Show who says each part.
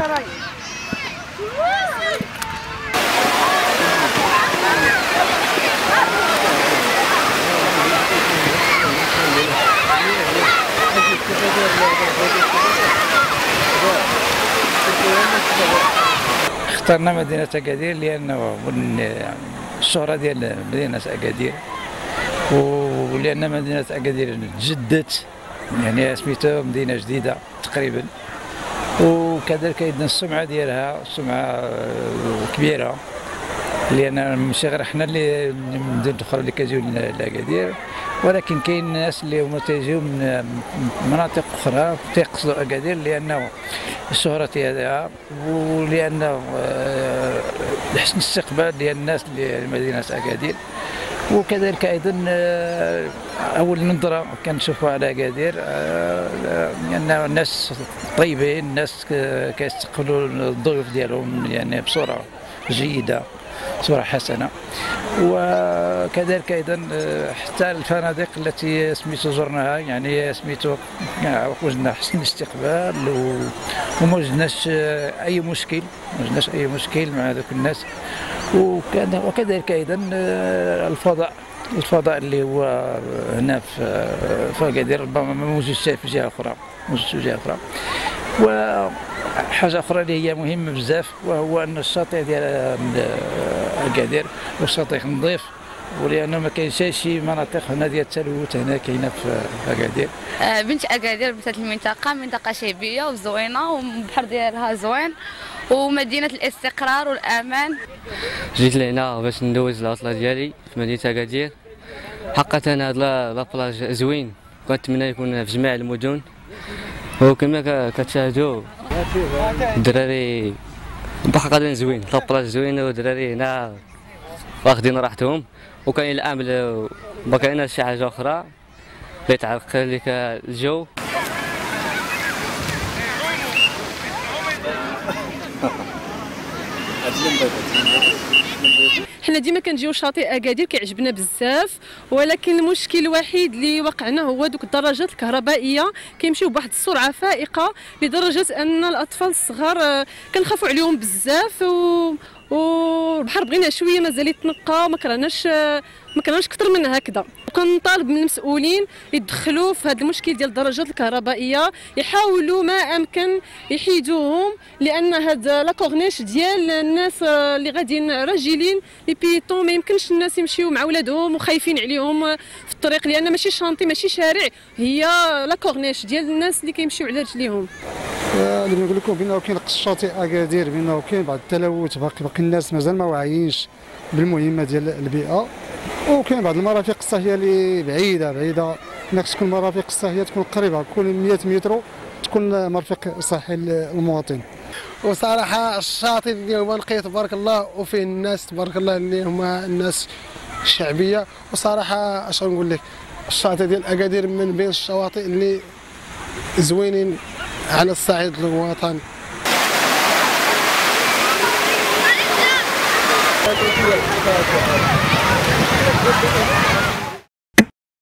Speaker 1: اخترنا مدينة أكادير لأنه الشهرة ديال مدينة أكادير، ولأن مدينة أكادير تجدت، يعني سميتها مدينة جديدة تقريبا، وكذلك أيضا السمعة ديالها سمعة كبيرة، لأن ماشي غير حنا اللي المدن الأخرى اللي كيجيو لأكادير، ولكن كاين الناس اللي هما تيجيو من مناطق أخرى تيقصدوا أكادير لأنه الشهرة ديالها، ولأن حسن الاستقبال ديال الناس لمدينة أكادير، وكذلك أيضا أول نظرة كنشوفوها على أكادير لأن الناس طيبين، الناس كيستقبلوا الضيوف ديالهم يعني بصورة جيدة، صورة حسنة. وكذلك أيضا حتى الفنادق التي سميتو زرناها يعني سميتو وجدنا حسن الاستقبال وما وجدناش أي مشكل مع ذوك الناس. وكذلك أيضا الفضاء اللي هو هنا في أكادير ربما ما موجودش في جهة أخرى، وحاجة أخرى اللي هي مهمة بزاف، وهو أن الشاطئ ديال أكادير والشاطئ نظيف، ولأنه ما كاينش شي مناطق هنا ديال التلوث هنا كاينة في أكادير.
Speaker 2: بنت أكادير بنت المنطقة، منطقة شعبية وزوينة والبحر ديالها زوين ومدينة الاستقرار والأمان.
Speaker 3: جيت لهنا باش ندوز العطلة ديالي في مدينة أكادير. حقا هاد لابلاج زوين، كنتمنى يكون في جميع المدن، وكما كتشاهدوا الدراري البحر غادي زوين، لابلاج زوين والدراري هنا واخدين راحتهم، وكاين الامل ما كايناش شي حاجه اخرى اللي تعرقل لك الجو.
Speaker 4: حنا ديما كنجيو شاطئ أكادير كيعجبنا بزاف، ولكن المشكل الوحيد اللي وقعنا هو دوك الدراجات الكهربائيه كيمشيو بواحد السرعه فائقه لدرجه ان الاطفال الصغار كنخافوا عليهم بزاف، والبحر بغينا شويه مازال يتنقى، ما كرهناش اكثر من هكذا. وكنطالب من المسؤولين يدخلوا في هذا المشكل ديال الدراجات الكهربائيه، يحاولوا ما امكن يحيدوهم، لان هذا لا كورنيش ديال الناس اللي غاديين راجلين لي بيتون، ما يمكنش الناس يمشيو مع ولادهم وخايفين عليهم في الطريق، لان ماشي شانطي ماشي شارع، هي لا كورنيش ديال الناس اللي كيمشيو على رجليهم.
Speaker 5: اللي نقول لكم بانه كاين الشاطئ اكادير، بانه كاين بعض التلوث، باقي الناس مازال ما واعيينش بالمهمه ديال البيئه، وكاين بعض المرافق الصحيه اللي بعيده، خص تكون المرافق الصحيه تكون قريبه، كل 100 متر تكون مرفق صحي للمواطن.
Speaker 6: وصراحه الشاطئ اللي هو لقيت تبارك الله، وفيه الناس تبارك الله اللي هما الناس الشعبيه، وصراحه اش نقول لك، الشاطئ ديال اكادير من بين الشواطئ اللي زوينين على الصعيد الوطني.
Speaker 7: Thank you.